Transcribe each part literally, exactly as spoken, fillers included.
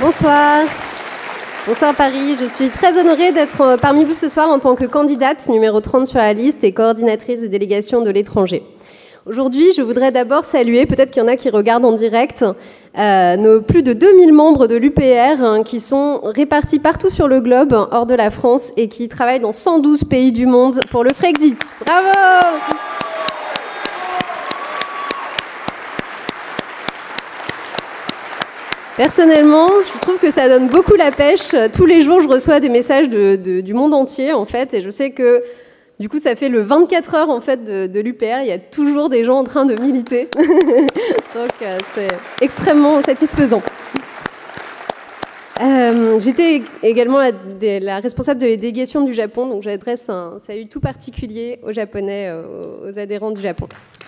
Bonsoir. Bonsoir Paris, je suis très honorée d'être parmi vous ce soir en tant que candidate numéro trente sur la liste et coordinatrice des délégations de l'étranger. Aujourd'hui, je voudrais d'abord saluer, peut-être qu'il y en a qui regardent en direct, euh, nos plus de deux mille membres de l'U P R hein, qui sont répartis partout sur le globe, hors de la France, et qui travaillent dans cent douze pays du monde pour le Frexit. Bravo! Personnellement, je trouve que ça donne beaucoup la pêche. Tous les jours, je reçois des messages de, de, du monde entier, en fait, et je sais que, du coup, ça fait le vingt-quatre heures, en fait, de, de l'U P R. Il y a toujours des gens en train de militer. Donc, euh, c'est extrêmement satisfaisant. Euh, J'étais également la, la responsable de la délégation du Japon, donc j'adresse un salut tout particulier aux Japonais, aux, aux adhérents du Japon.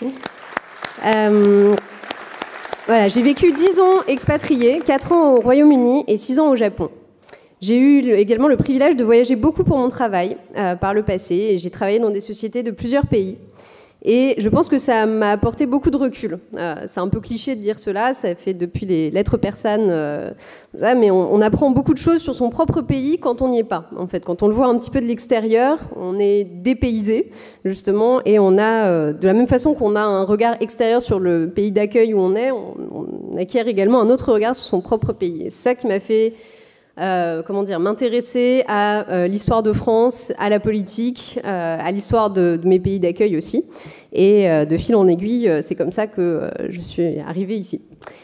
Euh, Voilà, j'ai vécu dix ans expatriée, quatre ans au Royaume-Uni et six ans au Japon. J'ai eu également le privilège de voyager beaucoup pour mon travail euh, par le passé et j'ai travaillé dans des sociétés de plusieurs pays. Et je pense que ça m'a apporté beaucoup de recul. Euh, c'est un peu cliché de dire cela, ça fait depuis les lettres persanes, euh, ça, mais on, on apprend beaucoup de choses sur son propre pays quand on n'y est pas. En fait, quand on le voit un petit peu de l'extérieur, on est dépaysé, justement, et on a, euh, de la même façon qu'on a un regard extérieur sur le pays d'accueil où on est, on, on acquiert également un autre regard sur son propre pays. Et c'est ça qui m'a fait... Euh, comment dire, m'intéresser à euh, l'histoire de France, à la politique, euh, à l'histoire de, de mes pays d'accueil aussi. Et euh, de fil en aiguille, euh, c'est comme ça que euh, je suis arrivée ici.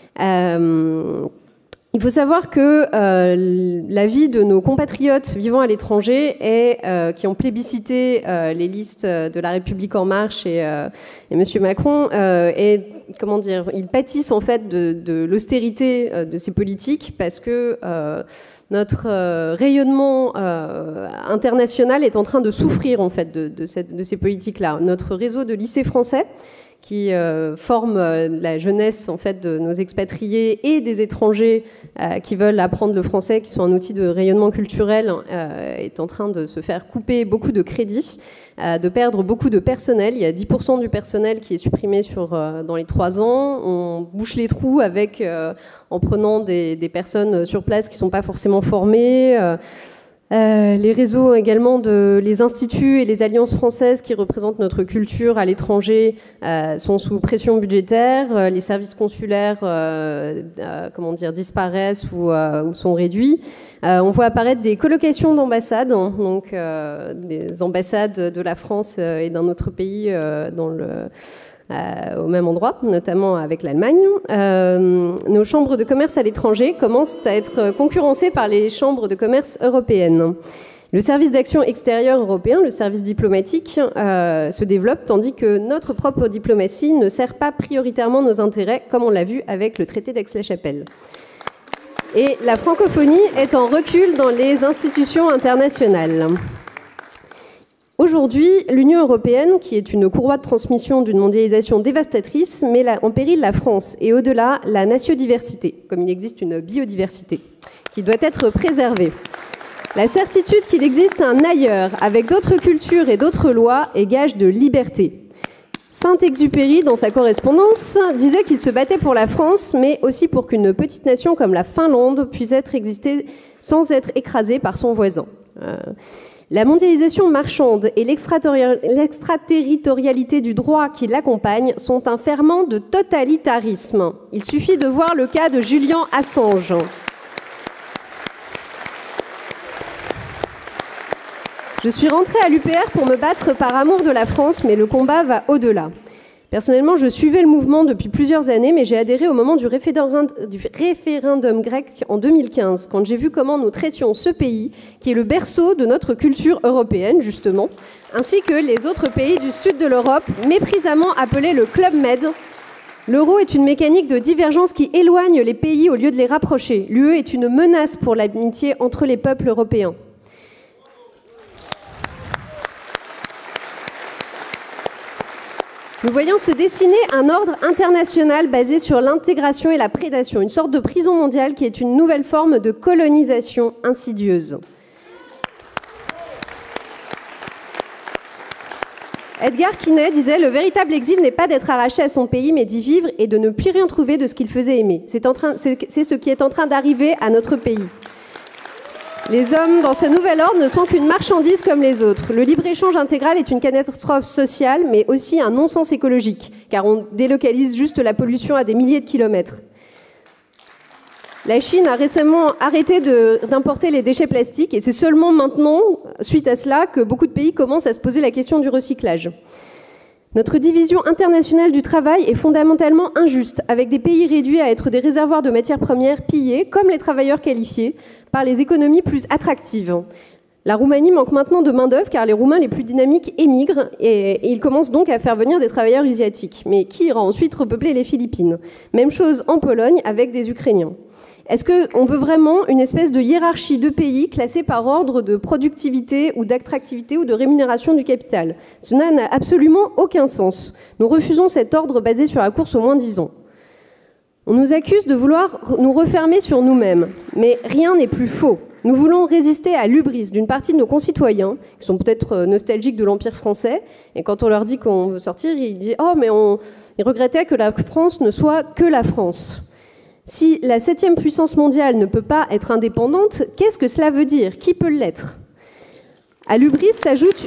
Euh, il faut savoir que euh, la vie de nos compatriotes vivant à l'étranger et euh, qui ont plébiscité euh, les listes de La République En Marche et, euh, et Monsieur Macron euh, est, comment dire, ils pâtissent en fait de, de l'austérité euh, de ces politiques parce que euh, notre euh, rayonnement euh, international est en train de souffrir en fait de, de, cette, de ces politiques-là. Notre réseau de lycées français qui euh, forme euh, la jeunesse en fait de nos expatriés et des étrangers euh, qui veulent apprendre le français, qui sont un outil de rayonnement culturel, euh, est en train de se faire couper beaucoup de crédits, euh, de perdre beaucoup de personnel. Il y a dix pour cent du personnel qui est supprimé sur, euh, dans les trois ans. On bouche les trous avec, euh, en prenant des, des personnes sur place qui ne sont pas forcément formées. Euh, Euh, les réseaux également de les instituts et les alliances françaises qui représentent notre culture à l'étranger euh, sont sous pression budgétaire. Euh, les services consulaires, euh, euh, comment dire, disparaissent ou, euh, ou sont réduits. Euh, on voit apparaître des colocations d'ambassades, donc euh, des ambassades de la France et d'un autre pays euh, dans le Euh, au même endroit, notamment avec l'Allemagne. Euh, nos chambres de commerce à l'étranger commencent à être concurrencées par les chambres de commerce européennes. Le service d'action extérieure européen, le service diplomatique, euh, se développe, tandis que notre propre diplomatie ne sert pas prioritairement nos intérêts, comme on l'a vu avec le traité d'Aix-la-Chapelle. Et la francophonie est en recul dans les institutions internationales. Aujourd'hui, l'Union européenne, qui est une courroie de transmission d'une mondialisation dévastatrice, met en péril la France et au-delà la natiodiversité, comme il existe une biodiversité, qui doit être préservée. La certitude qu'il existe un ailleurs, avec d'autres cultures et d'autres lois, est gage de liberté. Saint-Exupéry, dans sa correspondance, disait qu'il se battait pour la France, mais aussi pour qu'une petite nation comme la Finlande puisse être exister sans être écrasée par son voisin. Euh, La mondialisation marchande et l'extraterritorialité du droit qui l'accompagne sont un ferment de totalitarisme. Il suffit de voir le cas de Julian Assange. Je suis rentrée à l'U P R pour me battre par amour de la France, mais le combat va au-delà. Personnellement, je suivais le mouvement depuis plusieurs années, mais j'ai adhéré au moment du référendum, du référendum grec en deux mille quinze, quand j'ai vu comment nous traitions ce pays, qui est le berceau de notre culture européenne, justement, ainsi que les autres pays du sud de l'Europe, méprisamment appelés le Club Med. L'euro est une mécanique de divergence qui éloigne les pays au lieu de les rapprocher. L'U E est une menace pour l'amitié entre les peuples européens. Nous voyons se dessiner un ordre international basé sur l'intégration et la prédation, une sorte de prison mondiale qui est une nouvelle forme de colonisation insidieuse. Edgar Quinet disait « Le véritable exil n'est pas d'être arraché à son pays, mais d'y vivre et de ne plus rien trouver de ce qu'il faisait aimer. C'est ce qui est en train d'arriver à notre pays. » Les hommes, dans ce nouvel ordre, ne sont qu'une marchandise comme les autres. Le libre-échange intégral est une catastrophe sociale, mais aussi un non-sens écologique, car on délocalise juste la pollution à des milliers de kilomètres. La Chine a récemment arrêté d'importer les déchets plastiques, et c'est seulement maintenant, suite à cela, que beaucoup de pays commencent à se poser la question du recyclage. Notre division internationale du travail est fondamentalement injuste, avec des pays réduits à être des réservoirs de matières premières pillés, comme les travailleurs qualifiés, par les économies plus attractives. La Roumanie manque maintenant de main-d'œuvre car les Roumains les plus dynamiques émigrent et, et ils commencent donc à faire venir des travailleurs asiatiques. Mais qui ira ensuite repeupler les Philippines? Même chose en Pologne avec des Ukrainiens. Est-ce qu'on veut vraiment une espèce de hiérarchie de pays classés par ordre de productivité ou d'attractivité ou de rémunération du capital? Cela n'a absolument aucun sens. Nous refusons cet ordre basé sur la course au moins-disant. On nous accuse de vouloir nous refermer sur nous-mêmes, mais rien n'est plus faux. Nous voulons résister à l'hubris d'une partie de nos concitoyens, qui sont peut-être nostalgiques de l'Empire français, et quand on leur dit qu'on veut sortir, ils disent « Oh, mais on... ils regrettaient que la France ne soit que la France ». Si la septième puissance mondiale ne peut pas être indépendante, qu'est-ce que cela veut dire? Qui peut l'être? À l'hubris s'ajoute...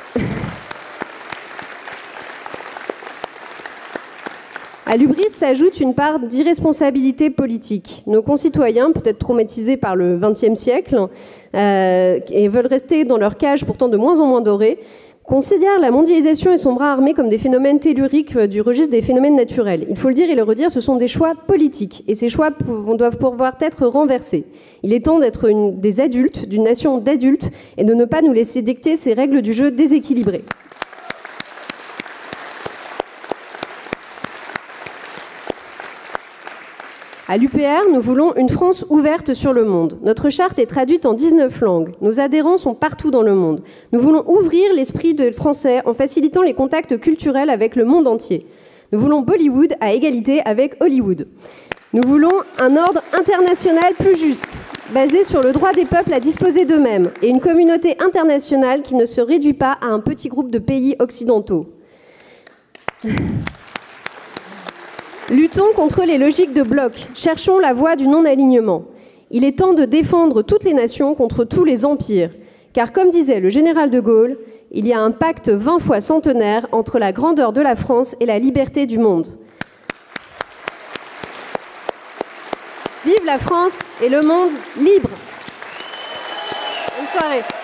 À l'hubris s'ajoute une part d'irresponsabilité politique. Nos concitoyens, peut-être traumatisés par le vingtième siècle, euh, et veulent rester dans leur cage pourtant de moins en moins dorée, considèrent la mondialisation et son bras armé comme des phénomènes telluriques du registre des phénomènes naturels. Il faut le dire et le redire, ce sont des choix politiques, et ces choix doivent pouvoir être renversés. Il est temps d'être des adultes, d'une nation d'adultes, et de ne pas nous laisser dicter ces règles du jeu déséquilibrées. À l'U P R, nous voulons une France ouverte sur le monde. Notre charte est traduite en dix-neuf langues. Nos adhérents sont partout dans le monde. Nous voulons ouvrir l'esprit des Français en facilitant les contacts culturels avec le monde entier. Nous voulons Bollywood à égalité avec Hollywood. Nous voulons un ordre international plus juste, basé sur le droit des peuples à disposer d'eux-mêmes, et une communauté internationale qui ne se réduit pas à un petit groupe de pays occidentaux. Luttons contre les logiques de bloc, cherchons la voie du non-alignement. Il est temps de défendre toutes les nations contre tous les empires, car comme disait le général de Gaulle, il y a un pacte vingt fois centenaire entre la grandeur de la France et la liberté du monde. Vive la France et le monde libre! Bonne soirée.